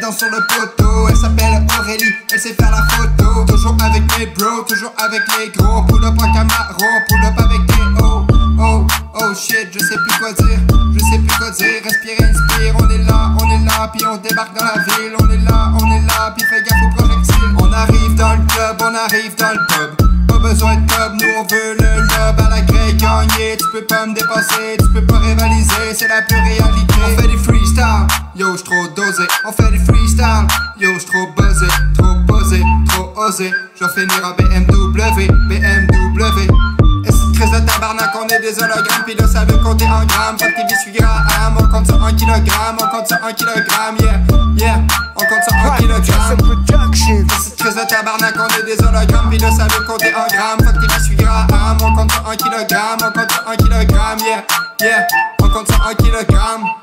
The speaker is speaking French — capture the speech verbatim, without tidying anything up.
danse sur le poteau. Elle s'appelle Aurélie, elle sait faire la photo. Toujours avec mes bros, toujours avec les gros. Pull up en Camaro, pull up avec des oh. Oh, oh shit, je sais plus quoi dire, je sais plus quoi dire. Respire, inspire, on est là, on est là, puis on débarque dans la ville. On est là, on est là, puis fais gaffe aux projectiles. On arrive dans le club, on arrive dans le pub. Pas besoin de pub, nous on veut le lob à la Grey Gagné. Tu peux pas me dépasser, tu peux pas rivaliser, c'est la pure réalité. On fait des freestyles, yo j'suis trop dosé. On fait des freestyles, yo j'suis trop buzzé, trop posé, trop osé. Je vais finir en B M W, B M W. Crise de tabarnak, on est des hologrammes, pis là ça veut compter en grammes. Pas de T V suis gramme, on compte ça en kilogramme, on compte ça en kilogramme, yeah, yeah, on compte ça en kilogramme. Crise de tabarnak, on est des hologrammes, pis là ça veut compter en grammes. Pas de T V suis gramme, on compte ça en kilogramme, on compte ça en kilogramme, yeah, yeah, on compte ça en kilogramme.